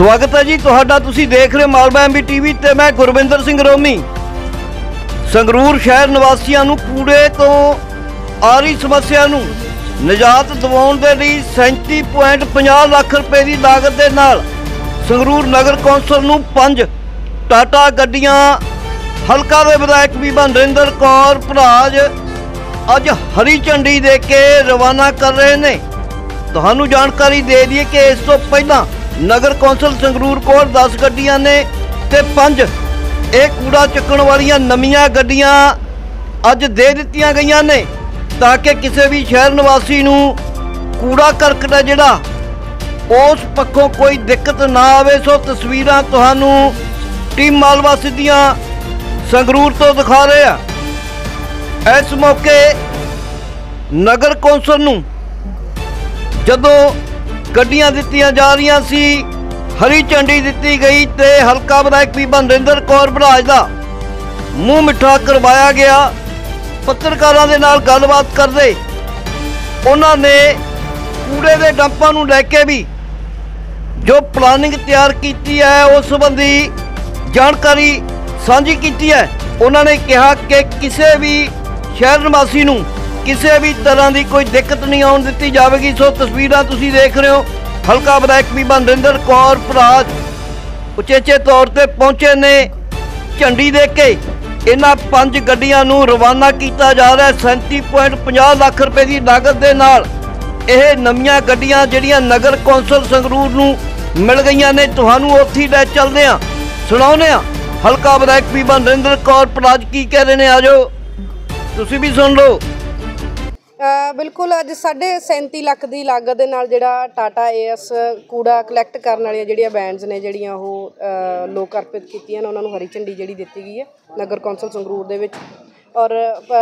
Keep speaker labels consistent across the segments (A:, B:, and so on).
A: स्वागत है जी तुहाडा। तुसीं देख रहे मालवा MB TV ते मैं गुरविंदर सिंह रोमी। संगरूर शहर निवासियों नूं कूड़े तो आ रही समस्या नूं निजात दिवाउण दे लई 37.50 लाख रुपए की लागत के नाल संगरूर नगर कौंसल नूं 5 टाटा गड्डियां हलका दे विधायक बीबा नरिंदर कौर भराज अज हरी झंडी दे के रवाना कर रहे ने। तुहानूं जानकारी दे दईए कि इस तो पहला नगर कौंसल संगरूर को 10 गड्डियां ने ते 5 कूड़ा चुकण वालियां नवीं गड्डियां अज दे दित्तियां गईयां ने ताकि किसी भी शहर निवासी नूं कूड़ा करकट है जिहड़ा उस पक्षों कोई दिक्कत ना आवे। सो तस्वीरां तुहानूं टीम मालवा सिद्धियां संगरूर तो दिखा रहे हैं। इस मौके नगर कौंसल नूं जदों गड्डियां दित्तियां जा रही सी, हरी झंडी दित्ती गई ते हलका विधायक बीबा नरिंदर कौर भराज दा मूँह मिठा करवाया गया। पत्रकारां दे नाल गलबात करदे उन्हां ने कूड़े दे डंपां नूं लैके भी जो प्लानिंग तैयार की है उस संबंधी जानकारी साझी की है। उन्होंने कहा कि किसी भी शहर निवासी नूं किसी भी तरह की कोई दिक्कत नहीं आउण दित्ती जाएगी। सो तस्वीरां तुसीं देख रहे हो, हलका विधायक बीबा नरिंदर कौर भराज उचेचे तौर पर पहुंचे ने। झंडी दे के इन्हां 5 गड्डियां नूं रवाना किया जा रहा है। 37.50 लाख रुपए की लागत के नाल यह नवीं गड्डियां जिहड़ियां नगर कौंसल संगरूर नूं मिल गईयां ने। तुहानूं उत्थे लै चलदे आ सुणाउने आ हलका विधायक बीबा नरिंदर कौर भराज की कह रहे हैं। आ जाओ तुसीं भी सुन लो।
B: बिल्कुल अज 37.5 लाख की लागत के नाल जिहड़ा टाटा AS कूड़ा कलैक्ट करने वाली जिहड़ियां वैनस ने जिहड़ियां ओह लोक अर्पित कीतियां ने उन्होंने हरी झंडी जिहड़ी दित्ती गई है नगर कौंसल संगरूर दे विच। और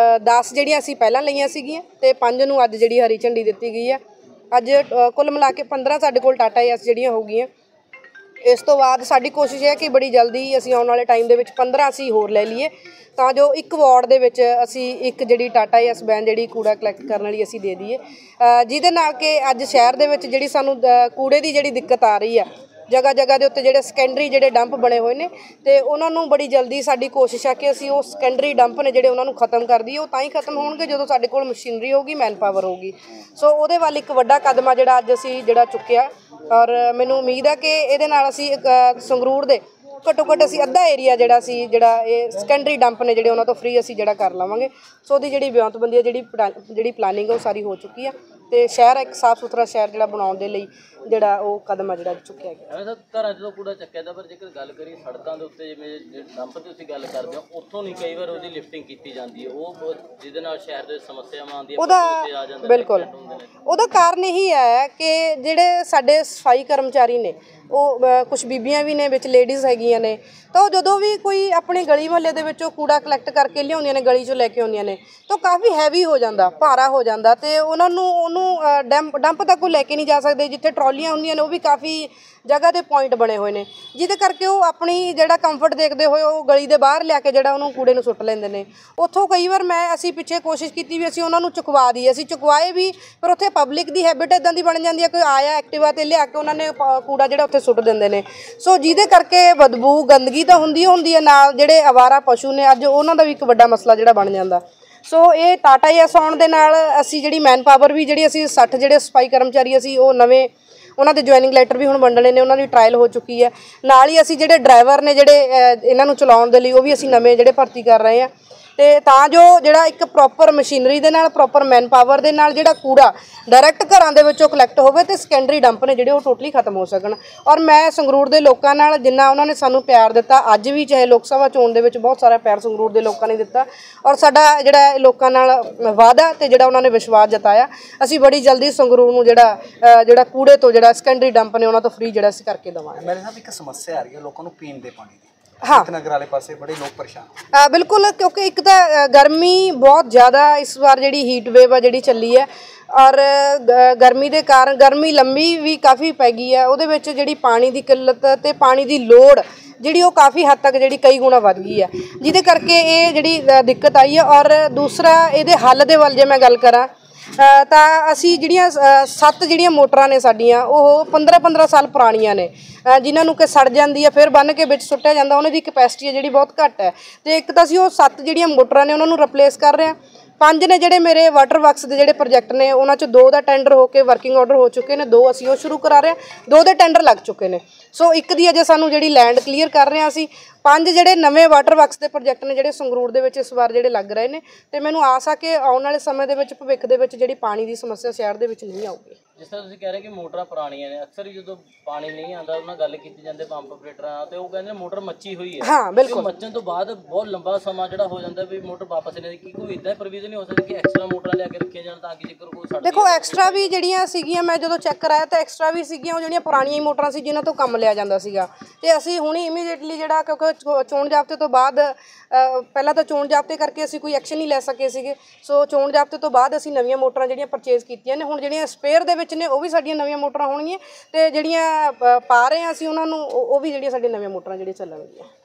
B: 10 जिहड़ियां असीं पहलां लईआं सीगीआं ते 5 नूं अज जिहड़ी हरी झंडी दित्ती गई है। अज कुल मिला के 15 साडे कोल टाटा AS जिहड़ियां हो गईआं। इस तो बाद साडी कोशिश है कि बड़ी जल्दी असीं आउण वाले टाइम दे विच 15 असीं होर लै लईए ਤਾਂ ਜੋ ਇੱਕ ਵਾਰਡ ਦੇ ਵਿੱਚ ਅਸੀਂ ਇੱਕ ਜਿਹੜੀ ਟਾਟਾ AS ਵੈਨ ਜਿਹੜੀ ਕੂੜਾ ਕਲੈਕਟ ਕਰਨ ਵਾਲੀ ਅਸੀਂ ਦੇ ਦਈਏ, ਜਿਹਦੇ ਨਾਲ ਕਿ ਅੱਜ ਸ਼ਹਿਰ ਦੇ ਵਿੱਚ ਜਿਹੜੀ ਸਾਨੂੰ ਕੂੜੇ ਦੀ ਜਿਹੜੀ ਦਿੱਕਤ ਆ ਰਹੀ ਆ जगह जगह के उत्ते जिहड़े सकैंडरी जिहड़े डंप बने हुए ने ते उन्हां नूं बड़ी जल्दी साडी कोशिश है कि असीं उह सकैंडरी डंप ने जिहड़े उन्हां नूं खत्म कर दईए। तां ही खत्म होणगे जदों साडे कोल मशीनरी होगी, मैन पावर होगी। सो उहदे वल एक वड्डा कदम आ जिहड़ा अज असीं जिहड़ा चुक्किआ और मैनूं उम्मीद है कि इहदे नाल असीं संगरूर दे घट्टो घट्ट असीं अद्धा एरिया जिहड़ा ये सकैंडरी डंप ने जिहड़े उन्हां तो फ्री असीं जिहड़ा कर लवांगे। सो उहदी जिहड़ी विਉਂਤਬੰਦੀ जिहड़ी प्लानिंग है वो सारी हो चुकी है ਤੇ ਸ਼ਹਿਰ ਇੱਕ ਸਾਫ ਸੁਥਰਾ ਸ਼ਹਿਰ ਜਿਹੜਾ ਬਣਾਉਣ ਦੇ ਲਈ ਜਿਹੜਾ ਉਹ ਕਦਮ ਆ ਜਿਹੜਾ ਚੁੱਕਿਆ ਗਿਆ।
C: ਸਰ ਘਰਾਂ 'ਚ ਕੂੜਾ ਚੱਕਿਆ ਜਾਂਦਾ, ਪਰ ਜੇਕਰ ਗੱਲ ਕਰੀਏ ਸੜਕਾਂ ਦੇ ਉੱਤੇ ਜਿਵੇਂ ਡੰਪ ਤੇ ਤੁਸੀਂ ਗੱਲ ਕਰਦੇ ਹੋ ਉੱਥੋਂ ਨਹੀਂ ਕਈ ਵਾਰ ਉਹਦੀ ਲਿਫਟਿੰਗ ਕੀਤੀ ਜਾਂਦੀ ਹੈ, ਉਹ ਜਿਹਦੇ ਨਾਲ ਸ਼ਹਿਰ ਦੇ ਸਮੱਸਿਆਵਾਂ ਆਉਂਦੀਆਂ ਆ ਜਾਂਦੀਆਂ।
B: ਬਿਲਕੁਲ ਉਹਦਾ ਕਾਰਨ ਇਹੀ ਹੈ ਕਿ ਜਿਹੜੇ ਸਾਡੇ ਸਫਾਈ ਕਰਮਚਾਰੀ ਨੇ ਉਹ ਕੁਛ ਬੀਬੀਆਂ ਵੀ ਨੇ ਵਿੱਚ ਲੇਡੀਜ਼ ਹੈਗੀਆਂ ਨੇ, ਤਾਂ ਉਹ ਜਦੋਂ ਵੀ ਕੋਈ ਆਪਣੀ ਗਲੀ ਮੁਹੱਲੇ ਦੇ ਵਿੱਚੋਂ ਕੂੜਾ ਕਲੈਕਟ ਕਰਕੇ ਲਿਆਉਂਦੀਆਂ ਨੇ, ਗਲੀ 'ਚੋਂ ਲੈ ਕੇ ਆਉਂਦੀਆਂ ਨੇ, ਤਾਂ ਕਾਫੀ ਹੈਵੀ ਹੋ ਜਾਂਦਾ, ਭਾਰਾ ਹੋ ਜਾਂਦਾ ਤੇ ਉਹਨਾਂ ਨੂੰ ਉਹਨੂੰ ਡੰਪ ਤੱਕ ਉਹ ਲੈ ਕੇ ਨਹੀਂ ਜਾ ਸਕਦੇ। ਜਿੱਥੇ ਟਰਾਲੀਆਂ ਹੁੰਦੀਆਂ ਨੇ ਉਹ ਵੀ ਕਾਫੀ ਜਗ੍ਹਾ ਦੇ ਪੁਆਇੰਟ ਬਣੇ ਹੋਏ ਨੇ, ਜਿਹਦੇ ਕਰਕੇ ਉਹ ਆਪਣੀ ਜਿਹੜਾ ਕੰਫਰਟ ਦੇਖਦੇ ਹੋਏ ਉਹ ਗਲੀ ਦੇ ਬਾਹਰ ਲਿਆ ਕੇ ਜਿਹੜਾ ਉਹਨੂੰ ਕੂੜੇ ਨੂੰ ਸੁੱਟ ਲੈਂਦੇ ਨੇ। ਉੱਥੋਂ ਕਈ ਵਾਰ ਅਸੀਂ ਪਿੱਛੇ ਕੋਸ਼ਿਸ਼ ਕੀਤੀ ਵੀ ਅਸੀਂ ਉਹਨਾਂ ਨੂੰ ਚੁਕਵਾ ਦਈਏ, ਅਸੀਂ ਚੁਕਵਾਏ ਵੀ, ਪਰ ਉੱਥੇ ਪਬਲਿਕ ਦੀ ਹੈਬਿਟ ਇੱਦਾਂ ਦੀ ਬਣ ਜਾਂਦੀ ਹੈ ਕਿ ਆਇਆ ਐਕਟਿਵਾ 'ਤੇ ਲਿਆ ਕੇ ਉਹਨਾਂ ਨੇ ਕੂੜਾ ਜਿਹੜਾ ਉੱਥੇ ਸੁੱਟ ਦਿੰਦੇ ਨੇ। ਸੋ ਜਿਹਦੇ ਕਰਕੇ ਬਦਬੂ ਗੰਦਗੀ ਤਾਂ ਹੁੰਦੀ ਹੈ, ਨਾਲ ਜਿਹੜੇ ਅਵਾਰਾ ਪਸ਼ੂ ਨੇ ਅੱਜ ਉਹਨਾਂ ਦਾ ਵੀ ਇੱਕ ਵੱਡਾ ਮਸਲਾ ਜਿਹੜਾ ਬਣ ਜਾਂਦਾ। ਸੋ ਇਹ ਟਾਟਾ AS ਆਉਣ ਦੇ ਨਾਲ ਅਸੀਂ ਜਿਹੜੀ ਮੈਨ ਪਾਵਰ ਵੀ ਜਿਹੜੀ ਅਸੀਂ 60 ਜਿਹੜੇ ਸਫਾਈ ਕਰਮਚਾਰੀ ਅਸੀਂ ਉਹ ਨਵੇਂ ਉਹਨਾਂ ਦੇ ਜੁਆਇਨਿੰਗ ਲੈਟਰ ਵੀ ਹੁਣ ਵੰਡਣੇ ਨੇ, ਉਹਨਾਂ ਦੀ ਟਰਾਇਲ ਹੋ ਚੁੱਕੀ ਹੈ। ਨਾਲ ਹੀ ਅਸੀਂ ਜਿਹੜੇ ਡਰਾਈਵਰ ਨੇ ਜਿਹੜੇ ਇਹਨਾਂ ਨੂੰ ਚਲਾਉਣ ਦੇ ਲਈ ਉਹ ਵੀ ਅਸੀਂ ਨਵੇਂ ਜਿਹੜੇ ਭਰਤੀ ਕਰ ਰਹੇ ਹਾਂ ਤੇ ਤਾਂ ਜੋ ਜਿਹੜਾ ਇੱਕ ਪ੍ਰੋਪਰ ਮਸ਼ੀਨਰੀ ਦੇ ਨਾਲ ਪ੍ਰੋਪਰ ਮੈਨ ਪਾਵਰ ਦੇ ਨਾਲ ਜਿਹੜਾ ਕੂੜਾ ਡਾਇਰੈਕਟ ਘਰਾਂ ਦੇ ਵਿੱਚੋਂ ਕਲੈਕਟ ਹੋਵੇ ਤੇ ਸਕੈਂਡਰੀ ਡੰਪ ਨੇ ਜਿਹੜੇ ਉਹ ਟੋਟਲੀ ਖਤਮ ਹੋ ਸਕਣ। ਔਰ ਮੈਂ ਸੰਗਰੂਰ ਦੇ ਲੋਕਾਂ ਨਾਲ ਜਿੰਨਾ ਉਹਨਾਂ ਨੇ ਸਾਨੂੰ ਪਿਆਰ ਦਿੱਤਾ, ਅੱਜ ਵੀ ਚਾਹੇ ਲੋਕ ਸਭਾ ਚੋਣ ਦੇ ਵਿੱਚ ਬਹੁਤ ਸਾਰਾ ਪਿਆਰ ਸੰਗਰੂਰ ਦੇ ਲੋਕਾਂ ਨੇ ਦਿੱਤਾ ਔਰ ਸਾਡਾ ਜਿਹੜਾ ਲੋਕਾਂ ਨਾਲ ਵਾਅਦਾ ਤੇ ਜਿਹੜਾ ਉਹਨਾਂ ਨੇ ਵਿਸ਼ਵਾਸ ਜਤਾਇਆ, ਅਸੀਂ ਬੜੀ ਜਲਦੀ ਸੰਗਰੂਰ ਨੂੰ ਜਿਹੜਾ ਕੂੜੇ ਤੋਂ ਜਿਹੜਾ ਸਕੈਂਡਰੀ ਡੰਪ ਨੇ ਉਹਨਾਂ ਤੋਂ ਫ੍ਰੀ ਜਿਹੜਾ ਅਸੀਂ ਕਰਕੇ ਦੇਵਾਂਗੇ।
D: ਮੇਰੇ ਨਾਲ ਇੱਕ ਸਮੱਸਿਆ ਆ ਰਹੀ ਹੈ ਲੋਕਾਂ ਨੂੰ ਪੀਣ ਦੇ ਪਾਣੀ ਦੀ।
B: हाँ
D: नगर वाले पासे बड़े लोग परेशान,
B: बिल्कुल, क्योंकि एक तो गर्मी बहुत ज़्यादा इस बार जी हीट वेव आ जी चली है और गर्मी के कारण गर्मी लंबी भी काफ़ी पै गई है। वो जी पानी की किल्लत तो पानी की लोड़ जी काफ़ी हद तक जी कई गुणा वध गई है, जिहदे करके ये जी दिक्कत आई है। और दूसरा ये हल दे वल जे मैं गल करा ਤਾਂ ਅਸੀਂ ਜਿਹੜੀਆਂ 7 ਜਿਹੜੀਆਂ ਮੋਟਰਾਂ ਨੇ ਸਾਡੀਆਂ ਉਹ 15-15 ਸਾਲ ਪੁਰਾਣੀਆਂ ਨੇ, ਜਿਨ੍ਹਾਂ ਨੂੰ ਕਿ ਸੜ ਜਾਂਦੀ ਹੈ ਫਿਰ ਬੰਨ੍ਹ ਕੇ ਵਿੱਚ ਸੁੱਟਿਆ ਜਾਂਦਾ, ਉਹਨਾਂ ਦੀ ਕਪੈਸਿਟੀ ਹੈ ਜਿਹੜੀ ਬਹੁਤ ਘੱਟ ਹੈ। ਤੇ ਇੱਕ ਤਾਂ ਅਸੀਂ ਉਹ 7 ਜਿਹੜੀਆਂ ਮੋਟਰਾਂ ਨੇ ਉਹਨਾਂ ਨੂੰ ਰਿਪਲੇਸ ਕਰ ਰਹੇ ਹਾਂ। 5 ਨੇ ਜਿਹੜੇ ਮੇਰੇ ਵਾਟਰ ਵਰਕਸ ਦੇ ਜਿਹੜੇ ਪ੍ਰੋਜੈਕਟ ਨੇ ਉਹਨਾਂ 'ਚ 2 ਦਾ ਟੈਂਡਰ ਹੋ ਕੇ ਵਰਕਿੰਗ ਆਰਡਰ ਹੋ ਚੁੱਕੇ ਨੇ, 2 ਅਸੀਂ ਉਹ ਸ਼ੁਰੂ ਕਰਾ ਰਹੇ ਹਾਂ, 2 ਦੇ ਟੈਂਡਰ ਲੱਗ ਚੁੱਕੇ ਨੇ। ਸੋ ਇੱਕ ਦੀ ਅਜੇ ਸਾਨੂੰ ਜਿਹੜੀ ਲੈਂਡ ਕਲੀਅਰ ਕਰ ਰਹੇ ਹਾਂ ਅਸੀਂ। 5 ਜਿਹੜੇ ਨਵੇਂ ਵਾਟਰ ਵਰਕਸ ਦੇ ਪ੍ਰੋਜੈਕਟ ਨੇ ਜਿਹੜੇ ਸੰਗਰੂਰ ਦੇ ਵਿੱਚ ਇਸ ਵਾਰ ਜਿਹੜੇ ਲੱਗ ਰਹੇ ਨੇ, ਤੇ ਮੈਨੂੰ ਆਸ ਆ ਕਿ ਆਉਣ ਵਾਲੇ ਸਮੇਂ ਦੇ ਵਿੱਚ ਭਵਿੱਖ ਦੇ ਵਿੱਚ ਜਿਹੜੀ ਪਾਣੀ ਦੀ ਸਮੱਸਿਆ ਸ਼ਹਿਰ ਦੇ ਵਿੱਚ ਨਹੀਂ ਆਊਗੀ।
C: ਜਿਸ ਤਰ੍ਹਾਂ ਤੁਸੀਂ ਕਹਿ ਰਹੇ ਕਿ ਮੋਟਰਾਂ ਪੁਰਾਣੀਆਂ ਨੇ, ਅਕਸਰ ਹੀ ਜਦੋਂ ਪਾਣੀ ਨਹੀਂ ਆਉਂਦਾ ਉਹਨਾਂ ਨਾਲ ਗੱਲ ਕੀਤੀ ਜਾਂਦੀ ਪੰਪ ਆਪਰੇਟਰਾਂ ਨਾਲ, ਤੇ ਉਹ ਕਹਿੰਦੇ ਮੋਟਰ ਮੱਚੀ ਹੋਈ ਹੈ।
B: ਹਾਂ ਬਿਲਕੁਲ।
C: ਮੱਚਣ ਤੋਂ ਬਾਅਦ ਬਹੁਤ ਲੰਬਾ ਸਮਾਂ ਜਿਹੜਾ ਹੋ ਜਾਂਦਾ ਵੀ ਮੋਟਰ ਵਾਪਸ ਨਹੀਂ ਆਉਂਦੀ, ਕੋਈ ਇਦਾਂ ਪ੍ਰੋਵੀਜ਼ਨ ਨਹੀਂ ਹੋ ਸਕਦਾ ਕਿ ਐਕਸਟਰਾ ਮੋਟਰਾਂ ਲਿਆ ਕੇ ਰੱਖੀਆਂ ਜਾਣ ਤਾਂ ਕਿ ਜੇਕਰ ਕੋਈ ਸੜ
B: ਦੇਖੋ ਐਕਸਟਰਾ ਵੀ ਜਿਹੜੀਆਂ ਸੀਗੀਆਂ, ਮੈਂ ਜਦੋਂ ਚੈੱਕ ਕਰਾਇਆ ਤਾਂ ਐਕਸਟਰਾ ਵੀ ਸੀਗੀਆਂ, ਉਹ ਜਿਹੜੀਆਂ ਪੁਰਾਣੀਆਂ ਹੀ ਮੋਟਰਾਂ ਸੀ ਜਿਨ੍ਹਾਂ ਤੋਂ ਕੰਮ ਲਿਆ ਜਾਂਦਾ ਸੀਗਾ। ਤੇ ਅਸੀਂ ਹੁਣੀ ਇਮੀਡੀਏਟਲੀ ਜਿਹੜਾ, ਕਿਉਂਕਿ ਚੋਣ ਜ਼ਾਬਤੇ ਤੋਂ ਬਾਅਦ ਪਹਿਲਾਂ ਤਾਂ ਚੋਣ ਜ਼ਾਬਤੇ ਕਰਕੇ ਅਸੀਂ ਕੋਈ ਐਕਸ਼ਨ ਨਹੀਂ ਲੈ ਸਕੇ ਸੀਗੇ, ਸੋ ਚੋਣ ਜ਼ਾਬਤੇ ਤੋਂ ਬਾਅਦ ਅਸੀਂ ਨਵੀਆਂ ਮੋਟਰਾਂ ਜਿਹੜੀਆਂ ਪਰਚੇਜ਼ ਕੀਤੀਆਂ ਨੇ। ਹੁਣ ਜਿਹੜੀਆਂ ਸਪੇਅਰ ਦੇ ਵਿੱਚ ਨੇ ਉਹ ਵੀ ਸਾਡੀਆਂ ਨਵੀਆਂ ਮੋਟਰਾਂ ਹੋਣਗੀਆਂ, ਤੇ ਜਿਹੜੀਆਂ ਪਾ ਰਹੇ ਹਾਂ ਅਸੀਂ ਉਹਨਾਂ ਨੂੰ ਉਹ ਵੀ ਜਿਹੜੀਆਂ ਸਾਡੀਆਂ ਨਵੀਆਂ ਮੋਟਰਾਂ ਜਿਹੜੀਆਂ ਚੱਲਣਗੀਆਂ।